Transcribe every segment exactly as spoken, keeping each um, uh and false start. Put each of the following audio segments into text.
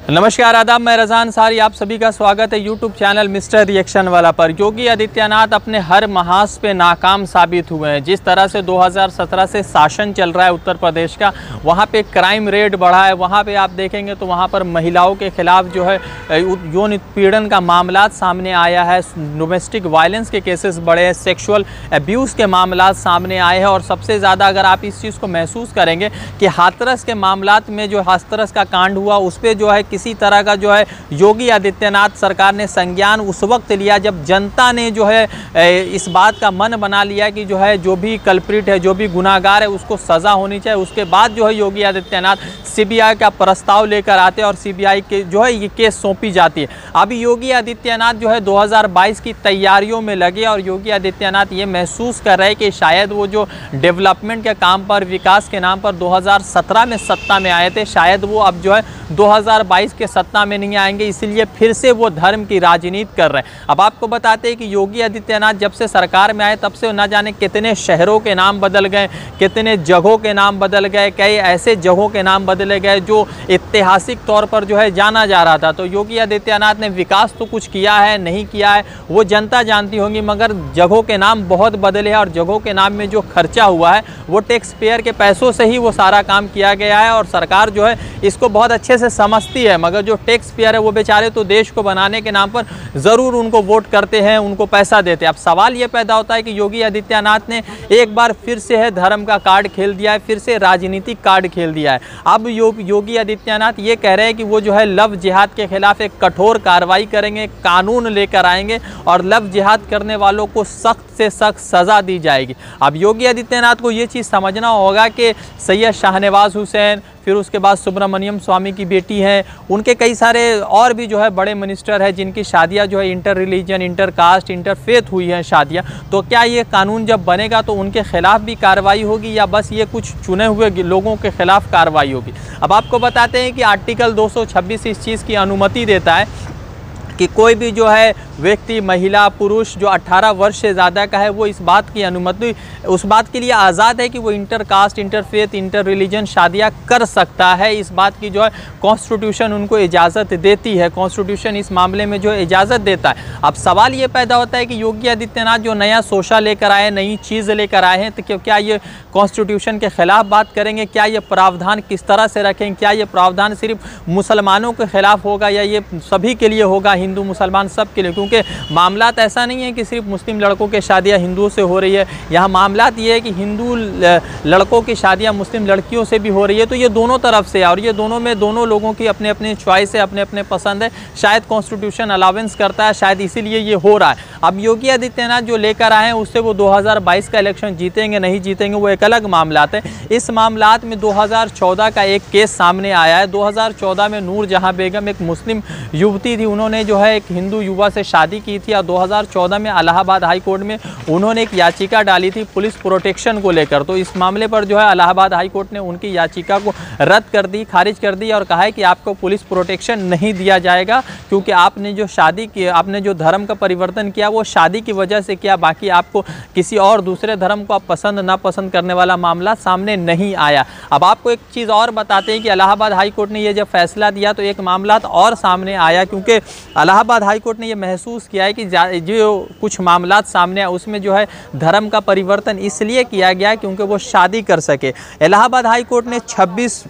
नमस्कार आदाब, मैं रज़ान सारी आप सभी का स्वागत है यूट्यूब चैनल मिस्टर रिएक्शन वाला पर। योगी आदित्यनाथ अपने हर महास पे नाकाम साबित हुए हैं। जिस तरह से दो हज़ार सत्रह से शासन चल रहा है उत्तर प्रदेश का, वहाँ पे क्राइम रेट बढ़ा है। वहाँ पे आप देखेंगे तो वहाँ पर महिलाओं के खिलाफ जो है यौन उत्पीड़न का मामला सामने आया है, डोमेस्टिक वायलेंस के केसेस बढ़े हैं, सेक्सुअल अब्यूज़ के मामला सामने आए हैं। और सबसे ज़्यादा अगर आप इस चीज़ को महसूस करेंगे कि हाथरस के मामलात में जो हाथरस का कांड हुआ उस पर जो है किसी तरह का जो है योगी आदित्यनाथ सरकार ने संज्ञान उस वक्त लिया जब जनता ने जो है इस बात का मन बना लिया कि जो है जो भी कल्प्रिट है, जो भी गुनाहगार है, उसको सज़ा होनी चाहिए। उसके बाद जो है योगी आदित्यनाथ सीबीआई का प्रस्ताव लेकर आते हैं और सीबीआई के जो है ये केस सौंपी जाती है। अभी योगी आदित्यनाथ जो है दो हज़ार बाईस की तैयारियों में लगे और योगी आदित्यनाथ ये महसूस कर रहे हैं कि शायद वो जो डेवलपमेंट के काम पर, विकास के नाम पर दो हज़ार सत्रह में सत्ता में आए थे, शायद वो अब जो है दो हज़ार बाईस के सत्ता में नहीं आएंगे, इसलिए फिर से वो धर्म की राजनीति कर रहे हैं। अब आपको बताते हैं कि योगी आदित्यनाथ जब से सरकार में आए तब से न जाने कितने शहरों के नाम बदल गए, कितने जगहों के नाम बदल गए, कई ऐसे जगहों के नाम बदले गए जो ऐतिहासिक तौर पर जो है जाना जा रहा था। तो योगी आदित्यनाथ ने विकास तो कुछ किया है, नहीं किया है वो जनता जानती होगी, मगर जगहों के नाम बहुत बदले हैं और जगहों के नाम में जो खर्चा हुआ है वो टैक्स पेयर के पैसों से ही वो सारा काम किया गया है। और सरकार जो है इसको बहुत अच्छे से समझती है, मगर जो टैक्स पेयर है वो बेचारे तो देश को बनाने के नाम पर ज़रूर उनको वोट करते हैं, उनको पैसा देते हैं। अब सवाल ये पैदा होता है कि योगी आदित्यनाथ ने एक बार फिर से है धर्म का कार्ड खेल दिया है, फिर से राजनीतिक कार्ड खेल दिया है। अब यो, योगी आदित्यनाथ ये कह रहे हैं कि वो जो है लव जिहाद के खिलाफ एक कठोर कार्रवाई करेंगे, कानून लेकर आएंगे और लव जिहाद करने वालों को सख्त से सख्त सज़ा दी जाएगी। अब योगी आदित्यनाथ को ये चीज़ समझना होगा कि सैयद शाहनवाज हुसैन, फिर उसके बाद सुब्रमण्यम स्वामी की बेटी हैं, उनके कई सारे और भी जो है बड़े मिनिस्टर हैं जिनकी शादियां जो है inter religion, inter caste, inter faith हुई हैं शादियां। तो क्या ये कानून जब बनेगा तो उनके खिलाफ भी कार्रवाई होगी या बस ये कुछ चुने हुए लोगों के खिलाफ कार्रवाई होगी? अब आपको बताते हैं कि आर्टिकल दो सौ छब्बीस इस चीज़ की अनुमति देता है कि कोई भी जो है व्यक्ति, महिला, पुरुष जो अठारह वर्ष से ज़्यादा का है वो इस बात की अनुमति उस बात के लिए आज़ाद है कि वो inter caste, inter faith, inter religion शादियां कर सकता है। इस बात की जो है कॉन्स्टिट्यूशन उनको इजाज़त देती है, कॉन्स्टिट्यूशन इस मामले में जो इजाज़त देता है। अब सवाल ये पैदा होता है कि योगी आदित्यनाथ जो नया सोशा लेकर आए, नई चीज़ लेकर आए हैं, तो क्या ये कॉन्स्टिट्यूशन के ख़िलाफ़ बात करेंगे? क्या ये प्रावधान किस तरह से रखेंगे? क्या ये प्रावधान सिर्फ मुसलमानों के ख़िलाफ़ होगा या ये सभी के लिए होगा, हिंदू मुसलमान सब के लिए? क्योंकि मामलात ऐसा नहीं है कि सिर्फ मुस्लिम लड़कों के शादियां हिंदुओं से हो रही है, यहाँ मामलात ये है कि हिंदू लड़कों की शादियां मुस्लिम लड़कियों से भी हो रही है। तो ये दोनों तरफ से है और ये दोनों में दोनों लोगों की अपने अपने चॉइस है, अपने अपने पसंद है। शायद कॉन्स्टिट्यूशन अलावेंस करता है, शायद इसीलिए ये हो रहा है। अब योगी आदित्यनाथ जो लेकर आए हैं उससे वो दो हज़ार बाईस का इलेक्शन जीतेंगे नहीं जीतेंगे वो एक अलग मामलात है। इस मामलात में दो हज़ार चौदह का एक केस सामने आया है। दो हज़ार चौदह में नूर जहां बेगम एक मुस्लिम युवती थी, उन्होंने जो है एक हिंदू युवा से शादी की थी और दो हज़ार चौदह में इलाहाबाद हाई कोर्ट में उन्होंने एक याचिका डाली थी पुलिस प्रोटेक्शन को लेकर। तो इस मामले पर जो है इलाहाबाद हाई कोर्ट ने उनकी याचिका को रद्द कर दी, खारिज कर दी और कहा है कि आपको पुलिस प्रोटेक्शन नहीं दिया जाएगा क्योंकि आपने जो शादी की, आपने जो धर्म का परिवर्तन किया वो शादी की वजह से किया, बाकी आपको किसी और दूसरे धर्म को आप पसंद नापसंद करने वाला मामला सामने नहीं आया। अब आपको एक चीज़ और बताते हैं कि इलाहाबाद हाई कोर्ट ने ये जब फैसला दिया तो एक मामला और सामने आया, क्योंकि इलाहाबाद हाई कोर्ट ने ये महसूस किया है कि जो कुछ मामलात सामने आए उसमें जो है धर्म का परिवर्तन इसलिए किया गया क्योंकि वो शादी कर सके। इलाहाबाद हाई कोर्ट ने छब्बीस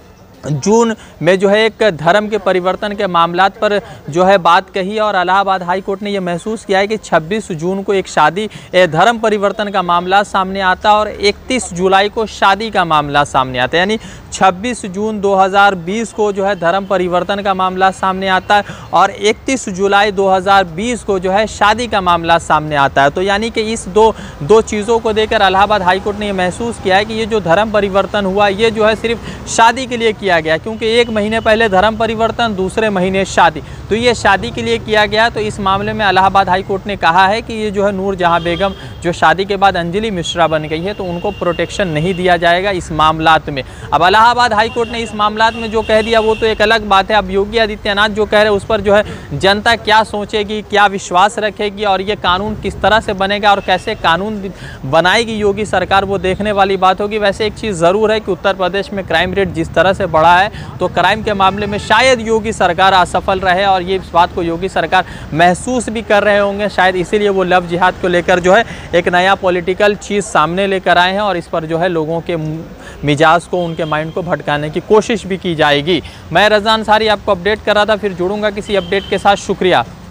जून में जो है एक धर्म के परिवर्तन के मामलात पर जो है बात कही और इलाहाबाद हाई कोर्ट ने यह महसूस किया है कि छब्बीस जून को एक शादी धर्म परिवर्तन का मामला सामने आता और इकतीस जुलाई को शादी का मामला सामने आता है। यानी छब्बीस जून दो हज़ार बीस को जो है धर्म परिवर्तन का मामला सामने आता है और इकतीस जुलाई दो हज़ार बीस को जो है शादी का मामला सामने आता है। तो यानी कि इस दो दो चीज़ों को देकर इलाहाबाद हाई कोर्ट ने यह महसूस किया है कि ये जो धर्म परिवर्तन हुआ ये जो है सिर्फ शादी के लिए किया गया, क्योंकि एक महीने पहले धर्म परिवर्तन, दूसरे महीने शादी। तो तो ये शादी के लिए किया गया। तो इस मामले में इलाहाबाद हाई कोर्ट ने कहा है कि ये जो है नूर जहां बेगम जो शादी के बाद अंजलि मिश्रा बन गई है, तो उनको प्रोटेक्शन नहीं दिया जाएगा इस मामलात में। अब इलाहाबाद हाई कोर्ट ने इस मामलात में जो कह दिया वो तो एक अलग बात है। अब योगी आदित्यनाथ जो कह रहे हैं उस पर जो है जनता क्या सोचेगी, क्या विश्वास रखेगी और ये कानून किस तरह से बनेगा और कैसे कानून बनाएगी योगी सरकार, वो देखने वाली बात होगी। वैसे एक चीज़ ज़रूर है कि उत्तर प्रदेश में क्राइम रेट जिस तरह से बढ़ा है, तो क्राइम के मामले में शायद योगी सरकार असफल रहे और ये इस बात को योगी सरकार महसूस भी कर रहे होंगे। शायद इसीलिए वो लव जिहाद को लेकर जो है एक नया पॉलिटिकल चीज़ सामने लेकर आए हैं और इस पर जो है लोगों के मिजाज को, उनके माइंड को भटकाने की कोशिश भी की जाएगी। मैं रज़ा अंसारी आपको अपडेट कर रहा था, फिर जुड़ूंगा किसी अपडेट के साथ। शुक्रिया।